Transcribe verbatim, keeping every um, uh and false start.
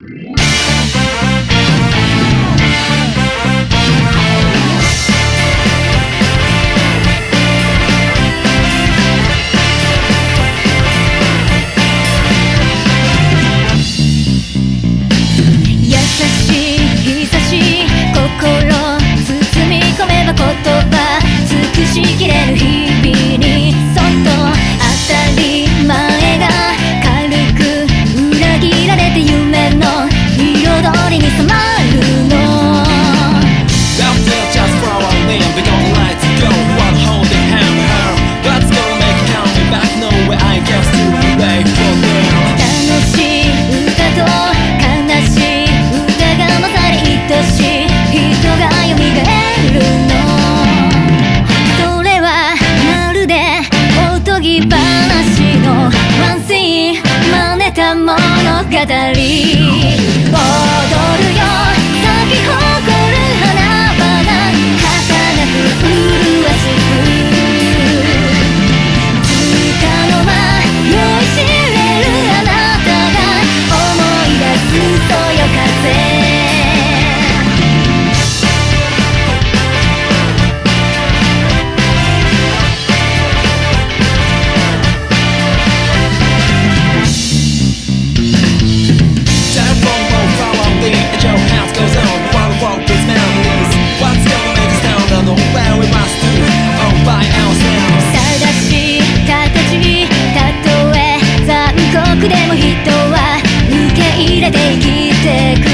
しきれる日々にそっと当たり前が軽く裏切られて夢の彩りに染まるの Out there just for our name, we don't like to go. One hold the hand her. What's gonna make it count me back? No way I guess to wait for them. 楽しい歌と悲しい歌が混ざり愛しい人が蘇るのおとぎ話のワンシーン真似た物語踊るよ咲き誇る花々儚く麗しくつかの間酔いしれるあなたが思い出すそよ風でも人は受け入れて生きてく